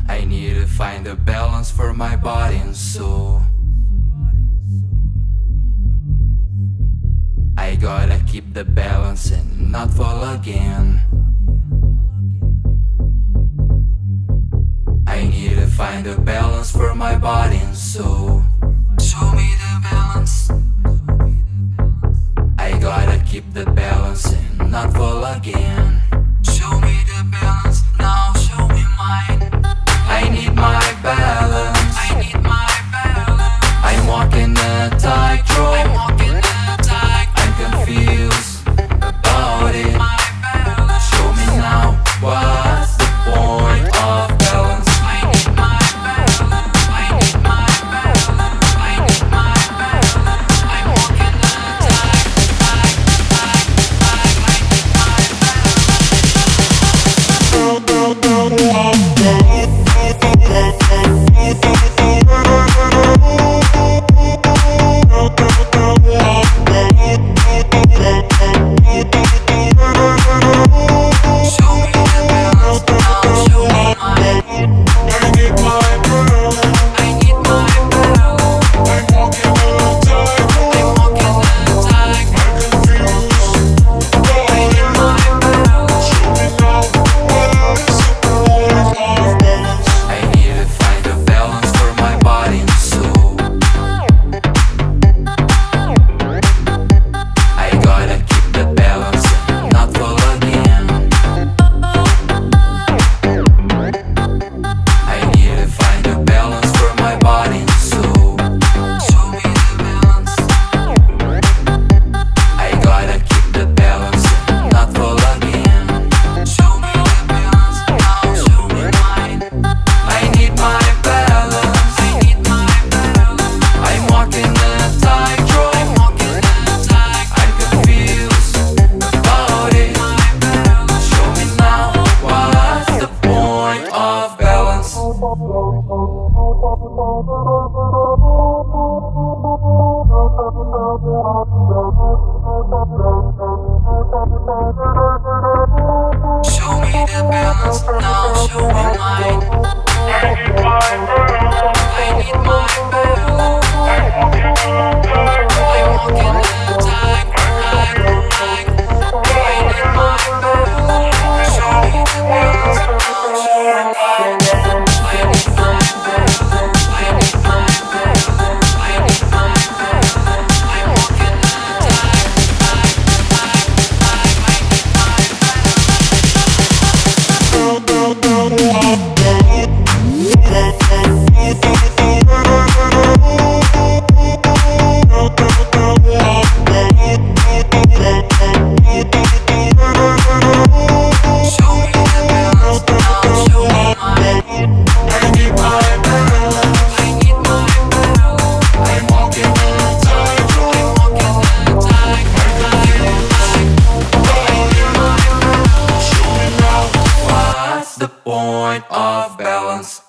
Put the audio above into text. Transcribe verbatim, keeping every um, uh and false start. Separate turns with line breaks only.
I need to find a balance for my body and soul. I gotta keep the balance and not fall again. I need to find a balance for my body and soul. Show me the balance. I gotta keep the balance and not fall again. Show me the balance, now show me mine. I need my balance. I need my balance. I'm walking a tightrope. I'm walking a tightrope. I'm confused about it. My balance. Show me now, what's the point of balance? I need my balance. I need my balance. I need my balance. I'm walking a tightrope. I, I, I, I need my point of balance.